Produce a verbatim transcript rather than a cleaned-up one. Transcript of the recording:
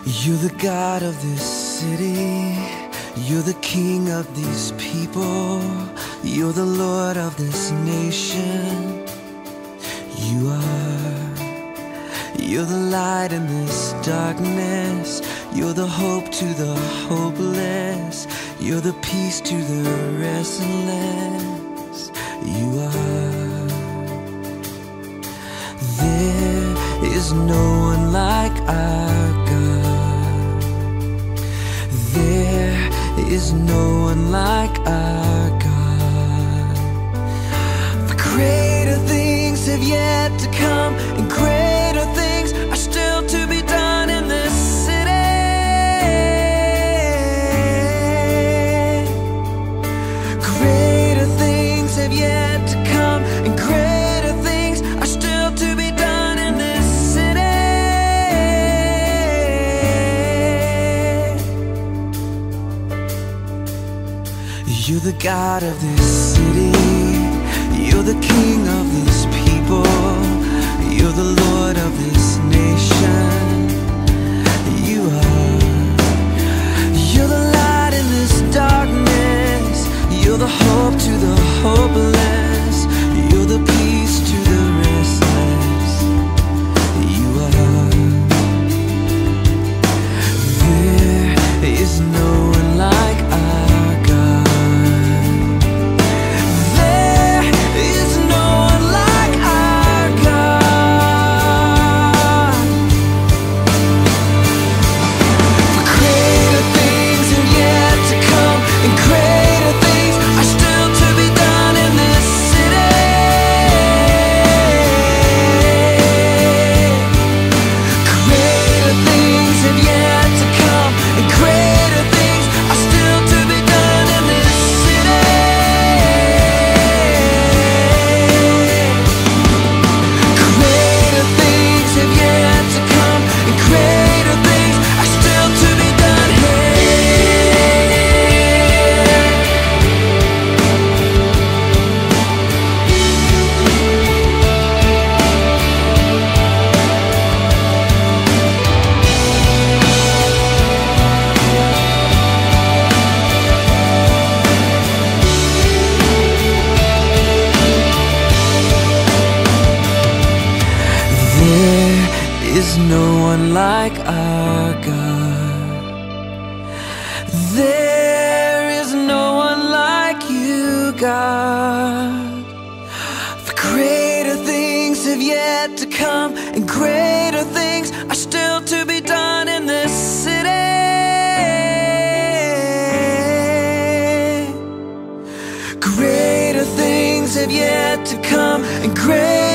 You're the God of this city, you're the King of these people, you're the Lord of this nation. You are, you're the light in this darkness, you're the hope to the hopeless, you're the peace to the restless. You are. There is no one like our God. There is no one like our God. For greater things have yet to come, and greater things are still to be done in this city. Greater things have yet to come, and greater things are still to be done in this city. You're the God of this city, you're the King of these people, you're the Lord of this nation. You are, you're the light in this darkness, you're the hope to the hopeless, you're the peace to the restless. You are. There is no one like our God. There is no one like our God. For greater things have yet to come, and greater things are still to be done in this city. Greater things have yet to come, and greater things are still to be done in this city. Greater things have yet to come, and greater things are still to be done here. There is no one like our God. There is no one like you, God. For greater things have yet to come, and greater things are still to be done in this city. Greater things have yet to come, and greater